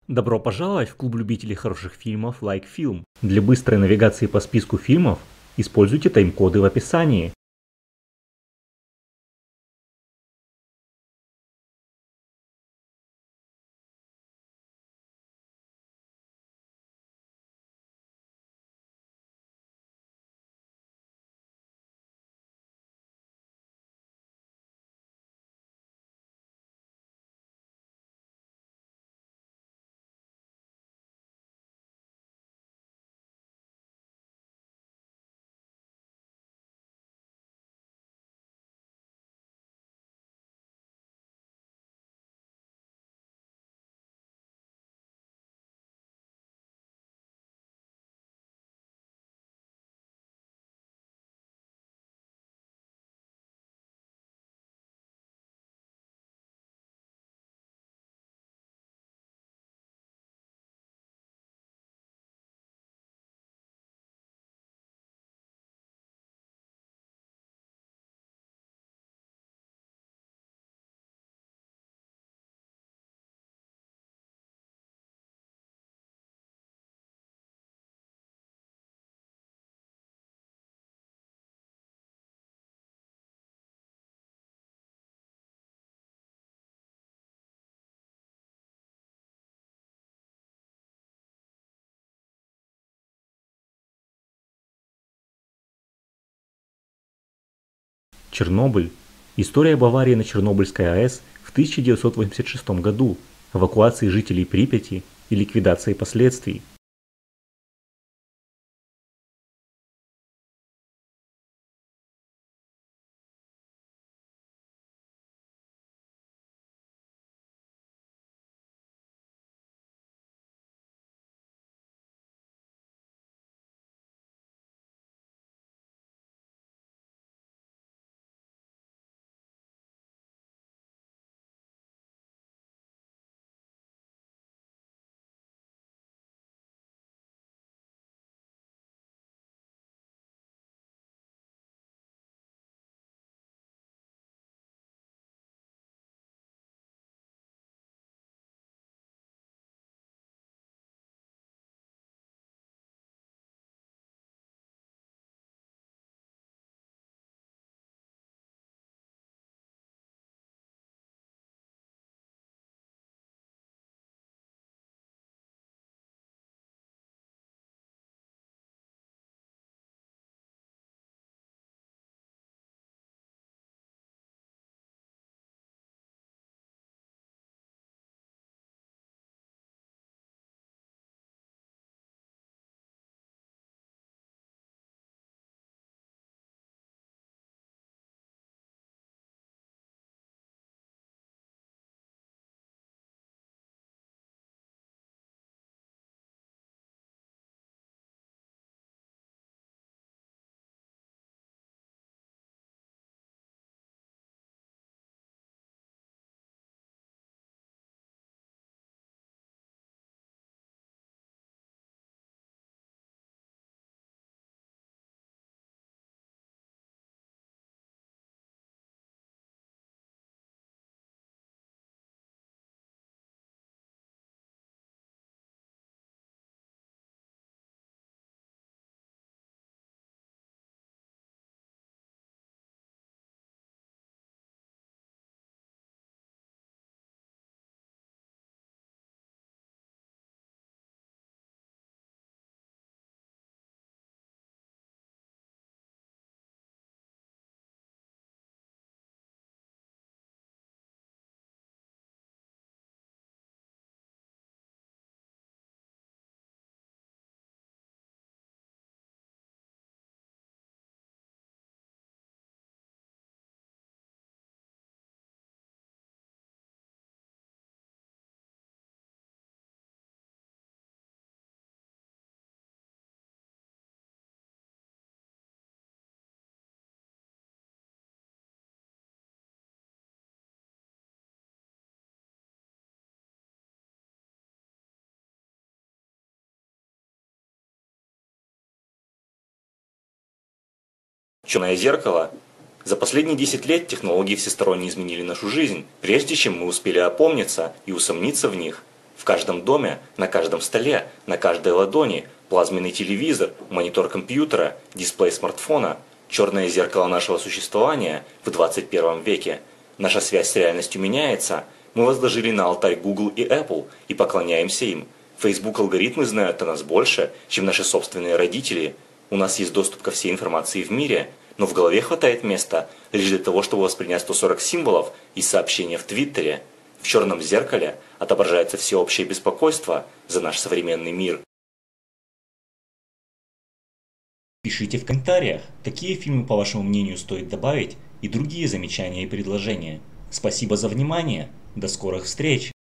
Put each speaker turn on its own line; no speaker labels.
Добро пожаловать в клуб любителей хороших фильмов Like Film. Для быстрой навигации по списку фильмов используйте тайм-коды в описании. Чернобыль. История об аварии на Чернобыльской АЭС в 1986 году, эвакуации жителей Припяти и ликвидации последствий.
Черное зеркало. За последние 10 лет технологии всесторонне изменили нашу жизнь, прежде чем мы успели опомниться и усомниться в них. В каждом доме, на каждом столе, на каждой ладони плазменный телевизор, монитор компьютера, дисплей смартфона, черное зеркало нашего существования в 21 веке. Наша связь с реальностью меняется. Мы возложили на алтарь Google и Apple и поклоняемся им. Facebook алгоритмы знают о нас больше, чем наши собственные родители. У нас есть доступ ко всей информации в мире, но в голове хватает места лишь для того, чтобы воспринять 140 символов и сообщения в Твиттере. В черном зеркале отображается всеобщее беспокойство за наш современный мир.
Пишите в комментариях, какие фильмы, по вашему мнению, стоит добавить, и другие замечания и предложения. Спасибо за внимание. До скорых встреч!